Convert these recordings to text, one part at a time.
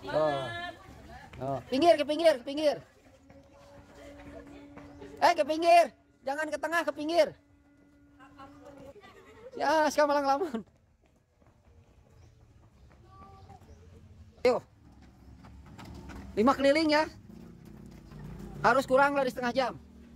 Oh. Oh. Pinggir, ke pinggir, ke pinggir. Ke pinggir. Jangan ke tengah, ke pinggir. Ya, sekarang malang lamun. Yuk. 5 keliling ya. Harus kurang dari setengah jam.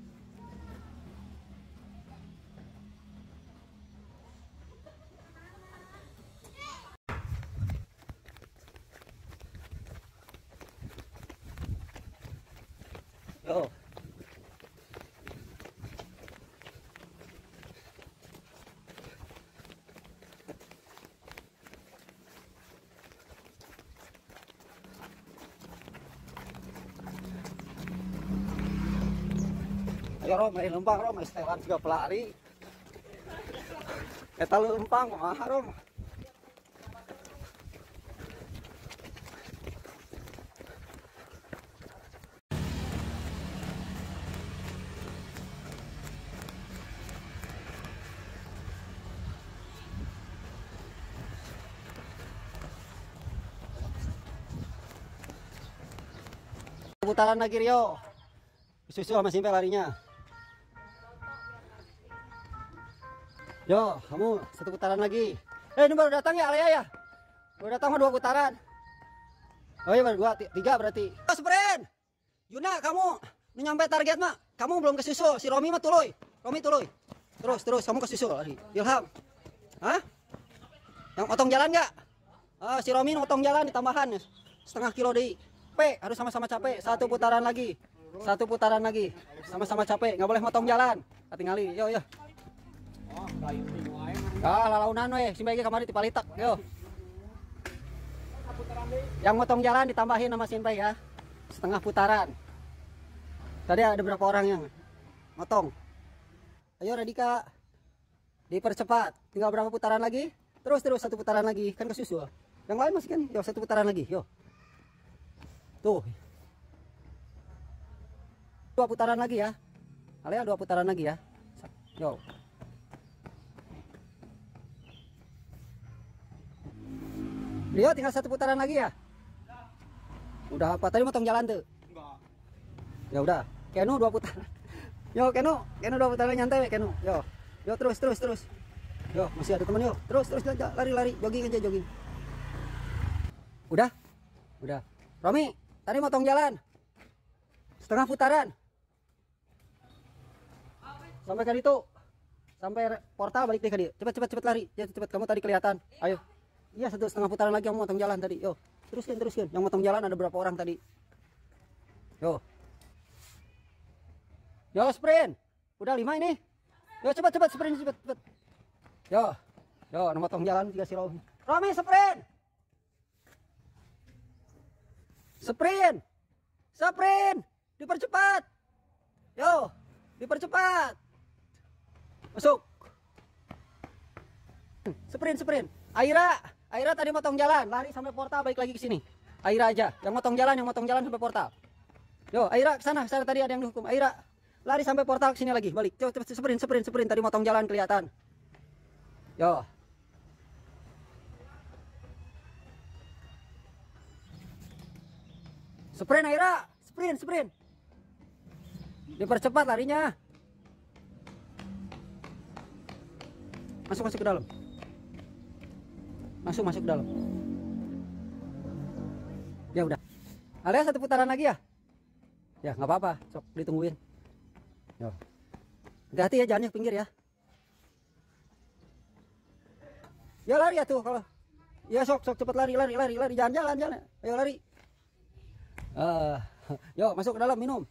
Yo. Ayo Rom, main lempang Rom, setelan juga pelari. Eta lempang mah Rom. Putaran lagi Rio. Susu sama Simpe larinya. Yo, kamu satu putaran lagi. Ini baru datang ya Alea ya? Baru datang mah 2 putaran. Oh iya baru 2, 3 berarti. Oh, sprint. Yuna, kamu nyampe target mah. Kamu belum ke susu. Si Romi mah tuluy. Romi tuluy. Terus kamu ke susu lari. Ilham. Hah? Yang potong jalan nggak? Si Romi potong jalan ditambahan setengah kilo di. Harus sama-sama capek. 1 putaran lagi. 1 putaran lagi. Sama-sama capek. Nggak boleh motong jalan. Tinggali. Yo. Lalaunan weh. Simpe ge kamari dipalitak. Yo. Yang motong jalan ditambahin sama Simpe ya. Setengah putaran. Tadi ada berapa orang yang motong? Ayo Radika. Dipercepat. Tinggal berapa putaran lagi? Terus 1 putaran lagi. Kan ke susu. Yang lain masih kan. Yo 1 putaran lagi. Yo. Tuh. 2 putaran lagi ya. Alea 2 putaran lagi ya. Yo. Rio tinggal 1 putaran lagi ya. Udah apa? Tadi motong jalan tuh. Enggak. Ya udah. Kenu 2 putaran. Yo Kenu 2 putaran nyantai Kenu. Yo. Yo terus. Yo masih ada teman yo. Terus lari jogging aja jogging. Udah. Romi, tadi motong jalan. Setengah putaran. Sampai ke itu. Sampai portal balik deh ke dia. Cepet lari. Ya cepet kamu tadi kelihatan. Ayo. Iya 1,5 putaran lagi yang motong jalan tadi. Yo. Teruskan. Yang motong jalan ada berapa orang tadi? Yo. Yo sprint. Udah 5 ini. Yo cepet sprint cepet. Yo. Motong jalan juga si Romi. Romi sprint. Sprint. Dipercepat. Yo. Dipercepat. Masuk. Sprint. Aira tadi motong jalan, lari sampai portal balik lagi ke sini. Aira aja, yang motong jalan sampai portal. Yo, Aira ke sana tadi ada yang dihukum. Aira lari sampai portal ke sini lagi, balik. Coba sprint tadi motong jalan kelihatan. Yo. Sprint Aira, sprint. Dipercepat larinya. Masuk ke dalam. Masuk ke dalam. Ya udah. Alea 1 putaran lagi ya? Ya nggak apa-apa, sok ditungguin. Yo. Hati-hati ya, jalannya ke pinggir ya. Ya lari ya tuh kalau. Ya sok cepet lari, jalan. Ayo lari. Yo masuk ke dalam minum.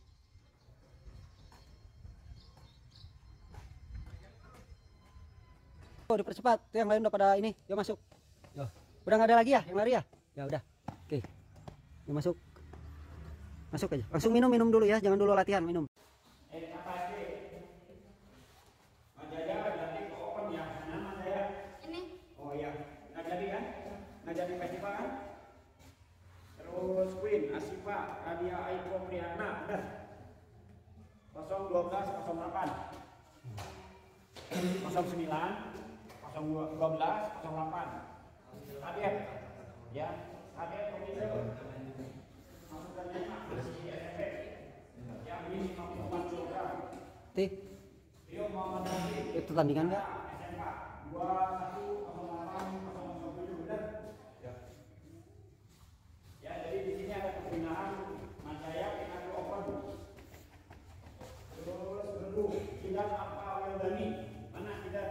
Oh, dipercepat. Tuh yang lain udah pada ini. Yo masuk. Yo. Udah nggak ada lagi ya yang lari ya? Ya udah. Oke. Yo masuk. Masuk aja. Langsung minum dulu ya. Jangan dulu latihan, minum. Terus Queen Asifa Radia Aiko Priana udah 01208 09 012 08 Radia ya Tik. Itu tandingan nggak? Ya, jadi di sini ada pembinaan Manjaya Pinatu Open. Terus Bedu, Kidan Apa Weldani. Mana Kidan?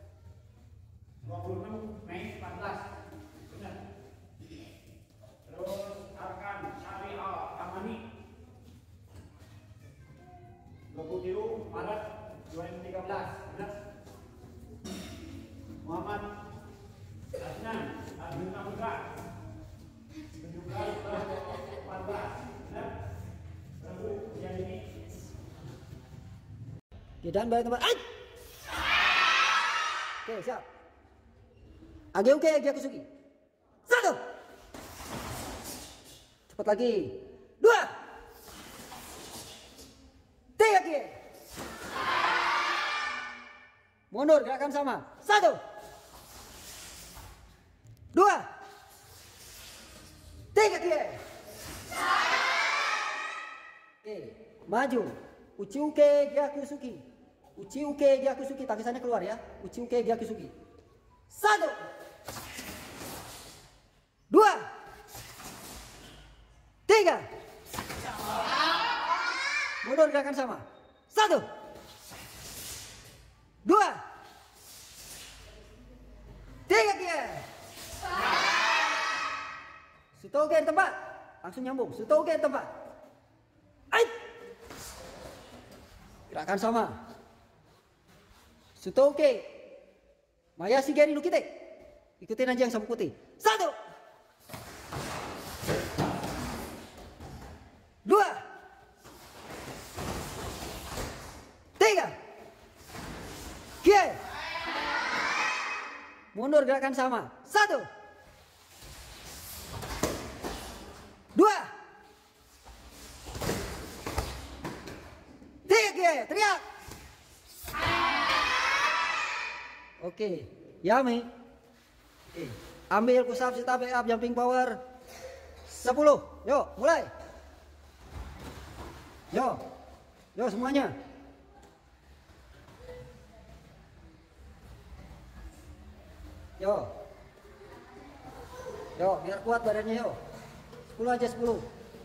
26 Mei 14. Benar. Terus Arkan Syariah Amani. 27 Maret 2013. Benar. Muhammad Adnan Arjuna Putra. 17/14. Benar. Rabu yang ini. Kidan balik tempat. Ay! Oke, siap. Age uke Age Kusugi. 1. Cepat lagi. 2. 3 Age. Mundur gerakan sama. 1. 2. 3 Age. Oke, maju. Uchiuke Gyakusugi. Uchiuke Gyakusugi, tangisannya keluar ya. Uchiuke Gyakusugi. 1. 2. 3. Mundur gerakan sama. 1. 2. 3 Kie. Sutoge di tempat. Langsung nyambung. Sutoge di tempat. Ait. Gerakan sama. Sutoge. Maya Shigeri no Kite. Ikutin aja yang sama putih. 1. 2. 3. Kie. Mundur gerakan sama. 1. 2. 3 Kie. Teriak. Oke, Yami. Oke. Ambil push up, sit up, back up, jumping power. 10. Yuk, mulai. Yo. Yo semuanya. Yo. Yo, biar kuat badannya yo. 10 aja 10.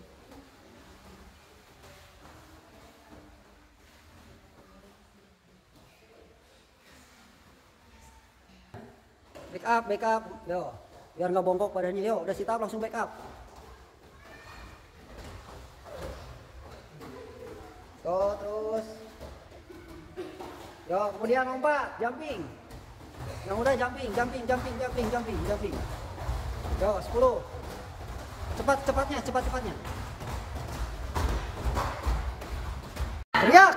Back up, yo, biar nggak bongkok badannya, yo, udah sit up langsung back up. Yo, terus, yo, kemudian lompat, jumping, yang udah jumping, yo, 10, cepatnya, teriak.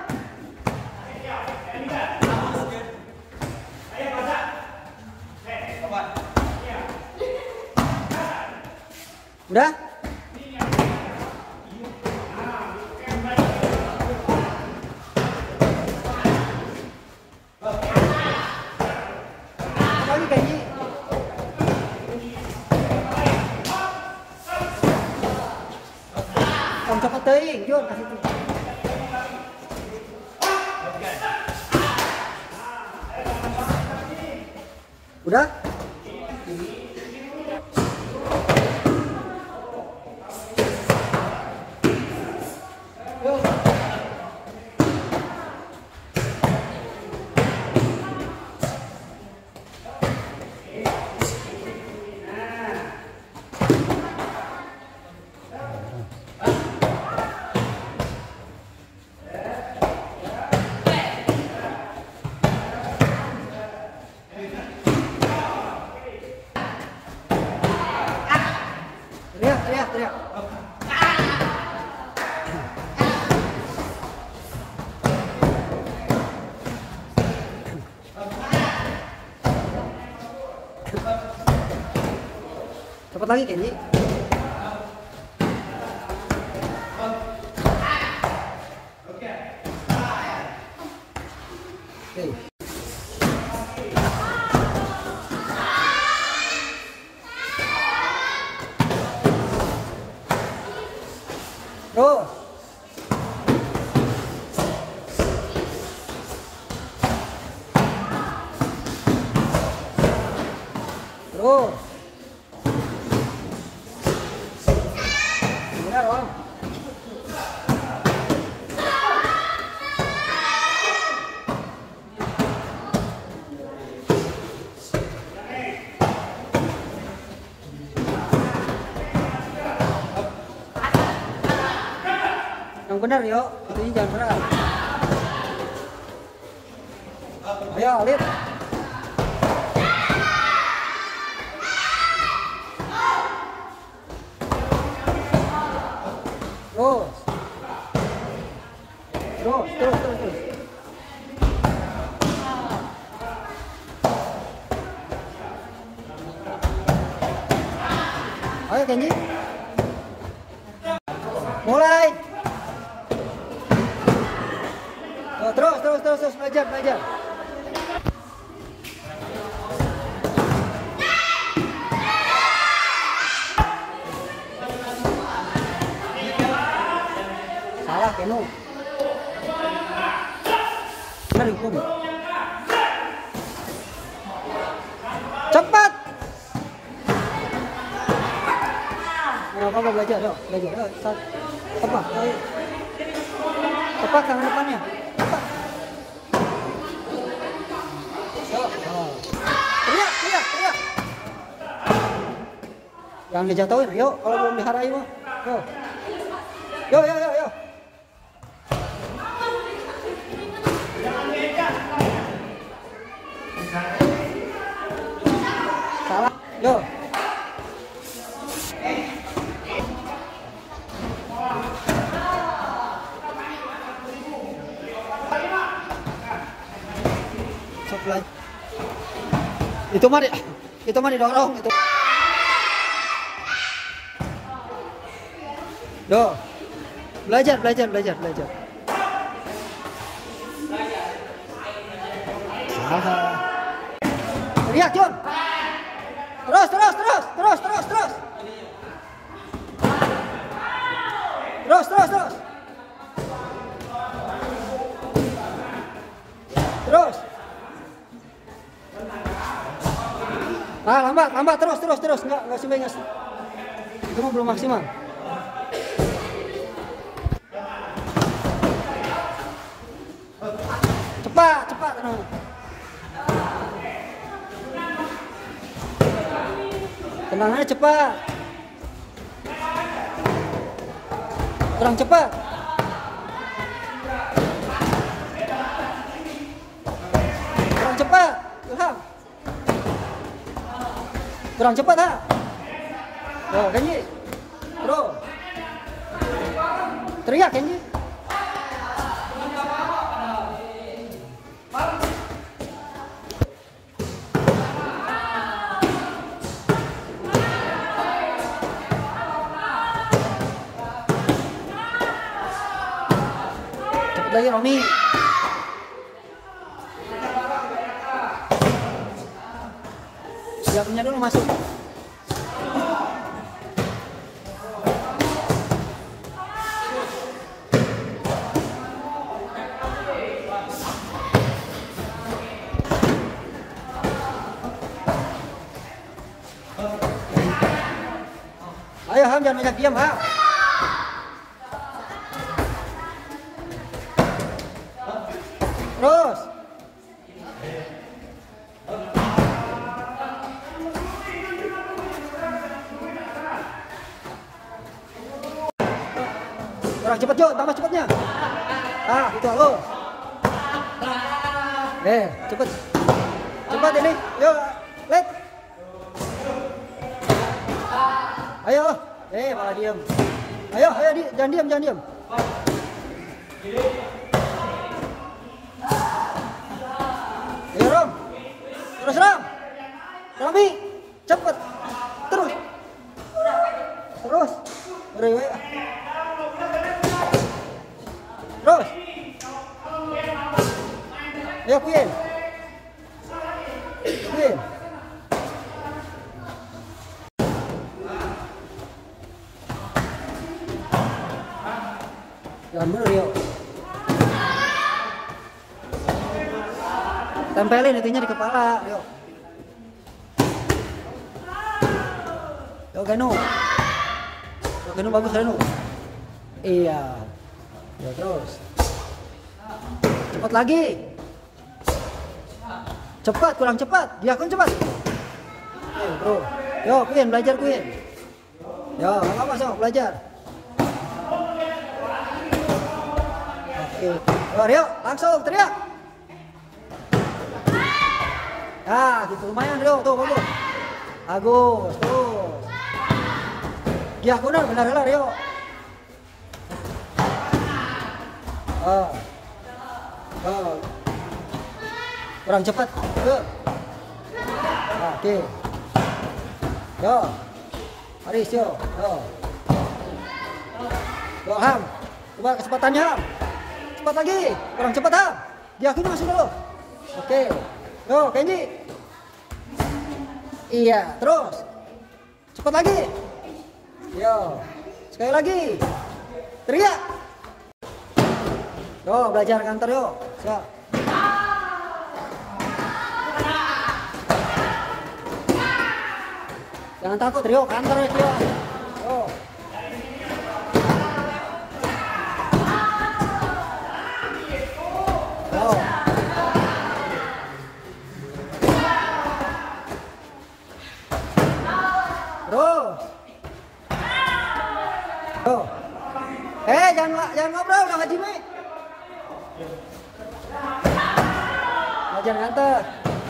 Udah? Lagi kayak gini. Om cepet teuing, Jun, kasih tuh. Udah? Teriak. Cepat lagi Kenji. Oke. Terus. Benar, Om. Yang benar, yuk. Ini jangan berat. Ayo, lihat. Terus. Ayo Kenji. Mulai. Oh, terus belajar. Salah Kenu. Benar hukum. Cepat. Apa belajar? Belajar. Tepak. Tepak tangan depannya. Tepak. Teriak. Jangan dijatuhin, yuk. Kalau belum diharai mah. Yo. Salah. Yo. Itu mah didorong itu. Do. Belajar. Salah. Lihat, Jun. Terus. Terus. Lambat terus. Enggak sebengas. Itu mah belum maksimal. Cepat. Tendangannya cepat. Kurang cepat. Ilham. Kurang cepat, ha? Oh, Kenji. Terus. Teriak, Kenji. Cepet lagi, Romi. Siapnya dulu masuk. Ayo Ham, jangan banyak diam, Ham. Terus. Kurang cepat, Jo, tambah cepatnya. Itu halo. Cepet. Cepat ini. Yuk, let. Ayo. Malah diam. Ayo, jangan diam. Ayo, Rom. Terus, Rom. Romi, cepet. Terus. Terus. Ayo, Queen. Jangan bener, yuk. Tempelin itunya di kepala, yuk. Yo Ganu. Yo Ganu bagus Ganu. Iya. Yo terus. Cepat lagi. Cepat, kurang cepat. Dia kun cepat. Ayo, bro. Yo, Queen belajar Queen. Yo, apa sok belajar. Oke. Yo, Rio, langsung teriak. Ah, gitu lumayan Rio, tuh bagus. Bagus, tuh. Dia kunar benar lah Rio. Oh. Oh. Kurang cepat. Oke. Yo. Aris yo. Yo. Yo Ham. Coba kecepatannya Ham. Cepat lagi. Kurang cepat Ham. Dia aku masuk dulu. Oke. Yo Kenji. Iya. Terus. Cepat lagi. Yo. Sekali lagi. Teriak. Yo belajar kantor yo. Siap. Jangan takut Rio, kantor ya Rio. Yo. Yo. Terus. Yo. Jangan ngobrol sama Jimmy. Belajar kantor.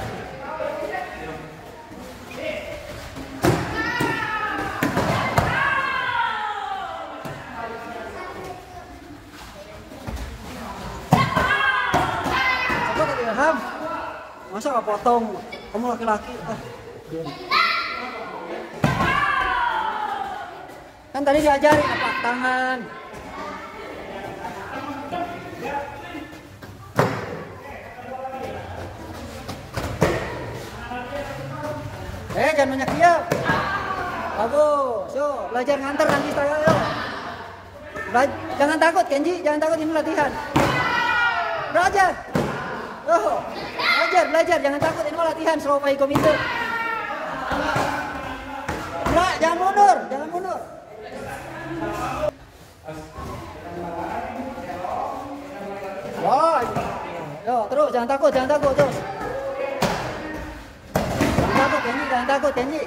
Ham, masa nggak potong? Kamu laki-laki. Kan tadi diajarin napak tangan. Jangan banyak diam. Bagus, yo belajar nganter nanti saya yo. Jangan takut Kenji, jangan takut ini latihan. Belajar. Oh, belajar, jangan takut ini latihan Slopai komite. Nah, jangan mundur. Wah, yo terus jangan takut terus. Jangan takut Kenji.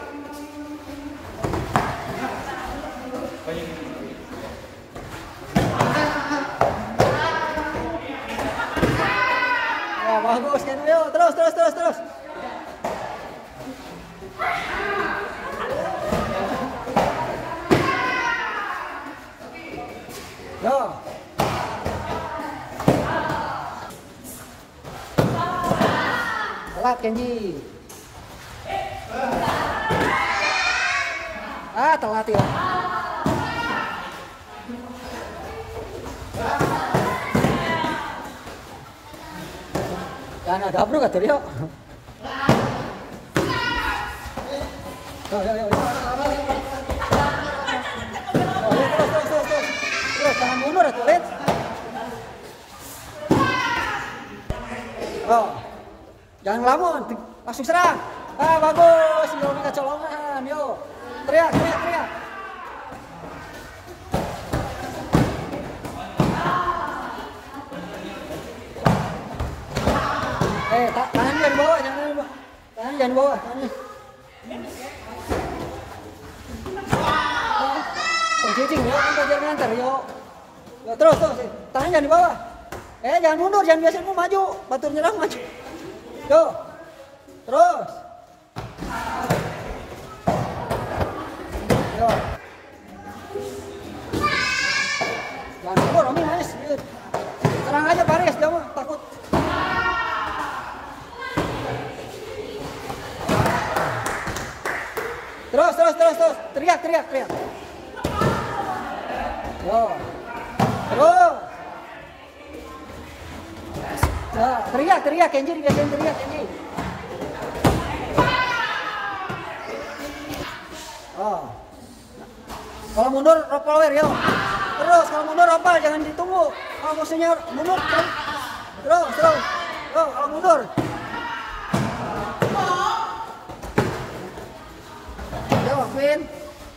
Bagus kan, yo terus. Yo. Telat Kenji. Telat ya. Jangan ada bro kata dia. Terus jangan mundur atuh, Lid. Oh. Jangan ngelamun, langsung serang. Bagus, yo minta colongan, yo. Teriak. Tangan jangan bawah, tangan jangan bawah, tangannya. Cicing ya, kan belajar ngantar yo. Yo terus, tangan jangan di bawah. Jangan mundur, jangan biasamu maju, batur nyerang maju. Yo. Terus. Yo. Jangan mundur, Romi manis. Serang aja Paris, jangan takut. Terus. Teriak. Yo. Terus. Nah, teriak Kenji, dibiasain teriak Kenji. Oh. Kalau mundur roll power yo. Terus kalau mundur apa? Jangan ditunggu. Kalau musuhnya mundur terus. Yo, kalau mundur. Yo, Queen.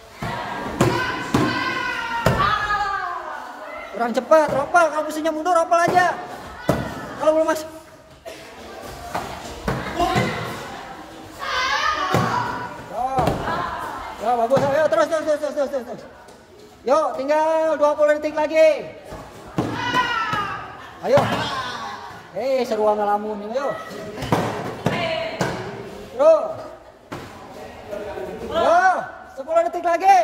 Kurang cepat, ropal. Kalau musuhnya mundur, ropal aja. Kalau belum masuk. Ya, bagus. Ayo terus. Yuk, tinggal 20 detik lagi. Ayo. Seru ngelamun nih, ayo. Terus. Yo, 10 detik lagi.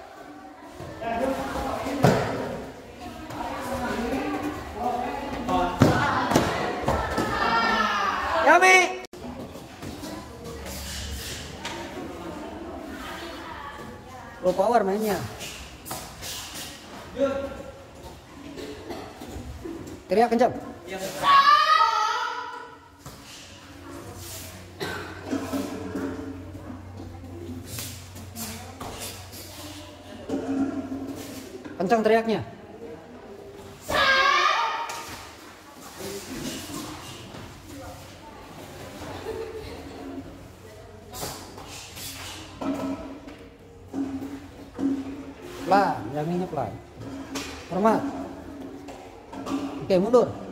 Yami. Low power mainnya. Teriak kencang. Kencang teriaknya. Pelan, Yaminya pelan. Hormat. Oke, mundur.